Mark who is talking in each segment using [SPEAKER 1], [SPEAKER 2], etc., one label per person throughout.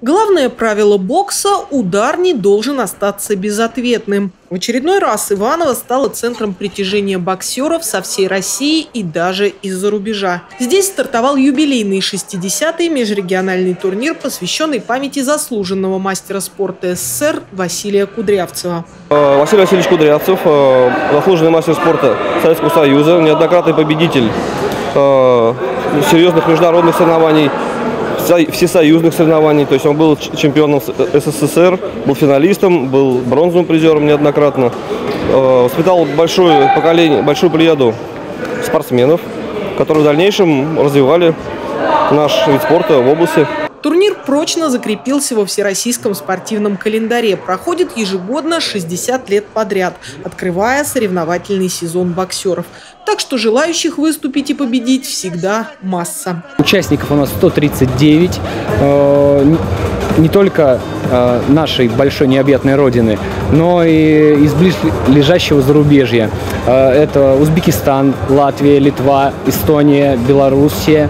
[SPEAKER 1] Главное правило бокса – удар не должен остаться безответным. В очередной раз Иваново стало центром притяжения боксеров со всей России и даже из-за рубежа. Здесь стартовал юбилейный 60-й межрегиональный турнир, посвященный памяти заслуженного мастера спорта СССР Василия Кудрявцева.
[SPEAKER 2] Василий Васильевич Кудрявцев, заслуженный мастер спорта Советского Союза, неоднократный победитель серьезных международных соревнований, всесоюзных соревнований. То есть он был чемпионом СССР, был финалистом, был бронзовым призером неоднократно. Воспитал большое поколение, большую плеяду спортсменов, которые в дальнейшем развивали наш вид спорта в области.
[SPEAKER 1] Турнир прочно закрепился во всероссийском спортивном календаре. Проходит ежегодно 60 лет подряд, открывая соревновательный сезон боксеров. Так что желающих выступить и победить всегда масса.
[SPEAKER 3] Участников у нас 139. Не только нашей большой необъятной родины, но и из близлежащего зарубежья. Это Узбекистан, Латвия, Литва, Эстония, Белоруссия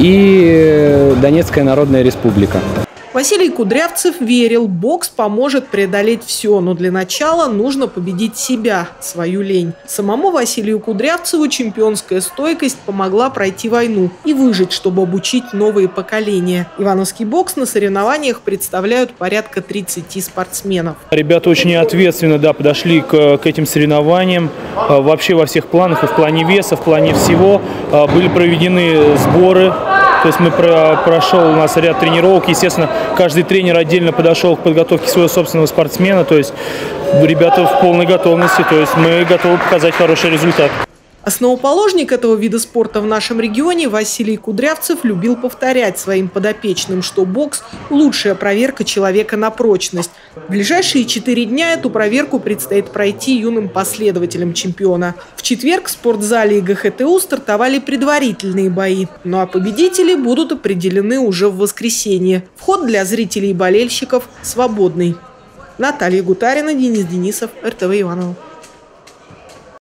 [SPEAKER 3] и Донецкая Народная Республика.
[SPEAKER 1] Василий Кудрявцев верил, бокс поможет преодолеть все, но для начала нужно победить себя, свою лень. Самому Василию Кудрявцеву чемпионская стойкость помогла пройти войну и выжить, чтобы обучить новые поколения. Ивановский бокс на соревнованиях представляют порядка 30 спортсменов.
[SPEAKER 4] Ребята очень ответственно подошли к этим соревнованиям. Вообще во всех планах, и в плане веса, в плане всего. Были проведены сборы. То есть прошел у нас ряд тренировок. Естественно, каждый тренер отдельно подошел к подготовке своего собственного спортсмена. То есть ребята в полной готовности. То есть мы готовы показать хороший результат.
[SPEAKER 1] Основоположник этого вида спорта в нашем регионе Василий Кудрявцев любил повторять своим подопечным, что бокс – лучшая проверка человека на прочность. В ближайшие 4 дня эту проверку предстоит пройти юным последователям чемпиона. В четверг в спортзале ИГХТУ стартовали предварительные бои, ну а победители будут определены уже в воскресенье. Вход для зрителей и болельщиков свободный. Наталья Гутарина, Денис Денисов, РТВ Иваново.